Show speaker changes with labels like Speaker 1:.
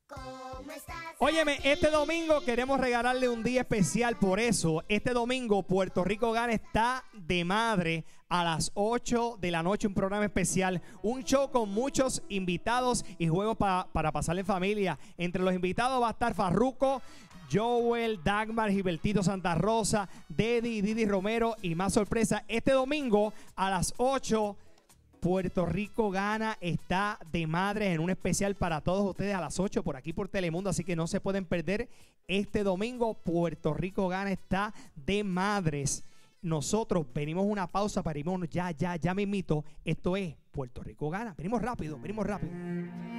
Speaker 1: ¿Cómo estás?
Speaker 2: Óyeme, este domingo queremos regalarle un día especial. Por eso, este domingo Puerto Rico Gana está de madre a las 8 de la noche. Un programa especial, un show con muchos invitados y juegos para pasar en familia. Entre los invitados va a estar Farruko, Joel, Dagmar, Gilbertito Santa Rosa, Didi Romero y más sorpresa. Este domingo a las 8 Puerto Rico Gana está de madre en un especial para todos ustedes a las 8 por aquí por Telemundo, así que no se pueden perder este domingo. Puerto Rico Gana está de madres. Nosotros venimos una pausa para irnos ya mismito. Esto es Puerto Rico Gana. Venimos rápido.